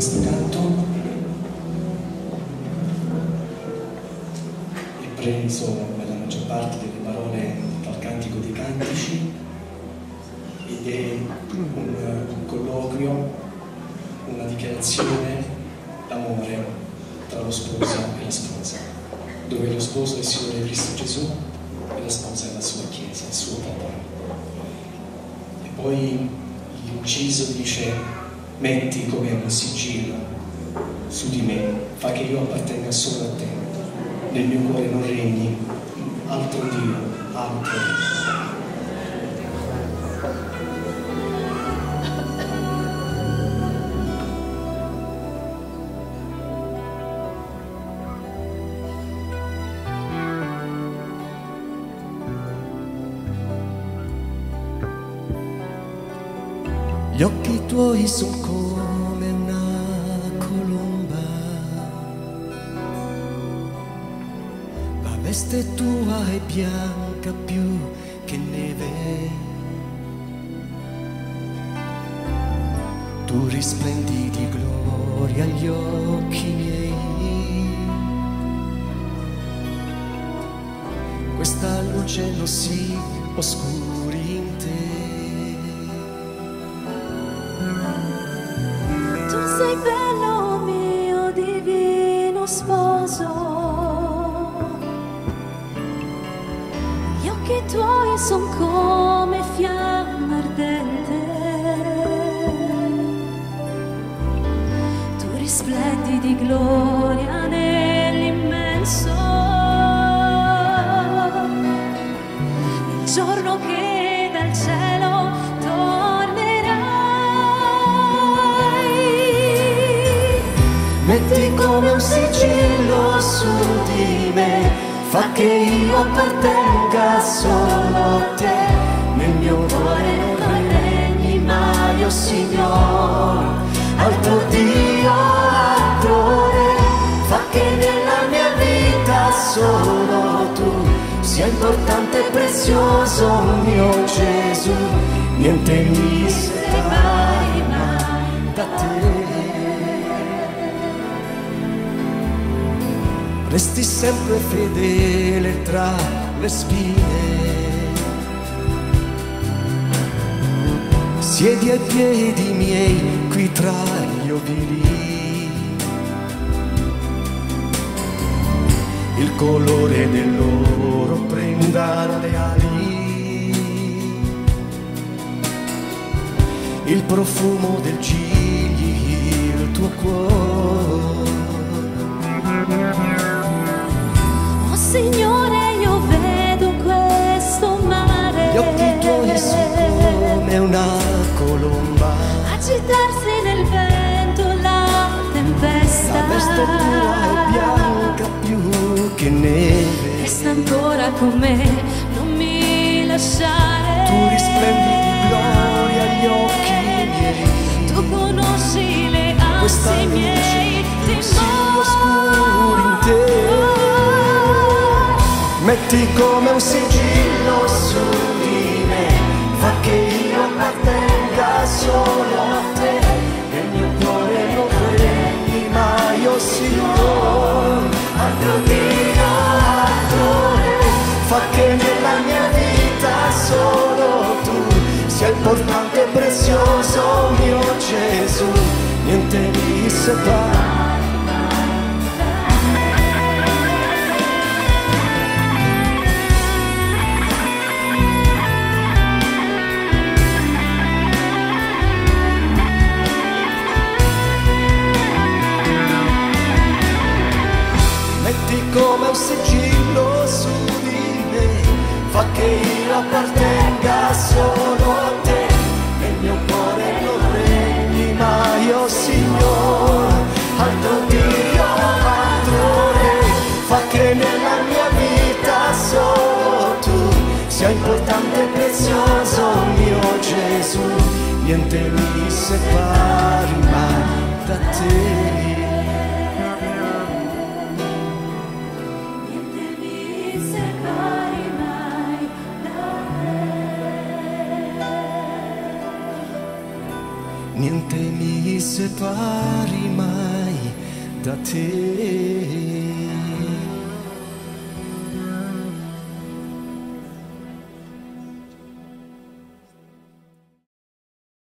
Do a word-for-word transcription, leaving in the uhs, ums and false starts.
questo canto. È preso per la maggior parte delle parole dal Cantico dei Cantici ed è un, un colloquio, una dichiarazione d'amore tra lo sposo e la sposa, dove lo sposo è il Signore Cristo Gesù e la sposa è la sua Chiesa, il suo popolo. E poi l'inciso dice: metti come un sigillo su di me, fa che io appartenga solo a te, nel mio cuore non regni altro Dio, altro. Gli occhi tuoi sono come una colomba, la veste tua è bianca più che neve, tu risplendi di gloria agli occhi miei, questa luce non si oscuri in te. Sei bello mio divino sposo, gli occhi tuoi son come fiamma ardente, tu risplendi di gloria nell'immenso, il giorno che dal cielo metti come un sigillo su di me, fa che io appartenga solo a te, nel mio cuore non regni mai, oh Signore, altro Dio, altro Re, fa che nella mia vita solo tu sia importante e prezioso, mio Gesù, niente mi separi mai da te. Resti sempre fedele tra le spine, siedi ai piedi miei qui tra gli ovili, il colore dell'oro prenda le ali, il profumo del gigli, il tuo cuore. Signore, io vedo questo mare, gli occhi tuoi sono come una colomba, agitarsi nel vento la tempesta, la veste tua è bianca più che neve, resta ancora con me, non mi lasciare, tu risplendi di gloria agli occhi miei, tu conosci le ansie miei, ti oscuri in te. Metti come un sigillo su di me, fa che io appartenga solo a te, nel mio cuore non regni mai, oh Signore, altro Dio, altro Re, fa che nella mia vita solo tu sia importante e prezioso, mio Gesù, niente mi separa. Come un sigillo su di me, fa che io appartenga solo a te, nel mio cuore non regni mai, oh Signore, altro Dio, altro Re, fa che nella mia vita solo tu sia importante e prezioso, mio Gesù, niente mi separi mai da te. niente mi separi mai da te.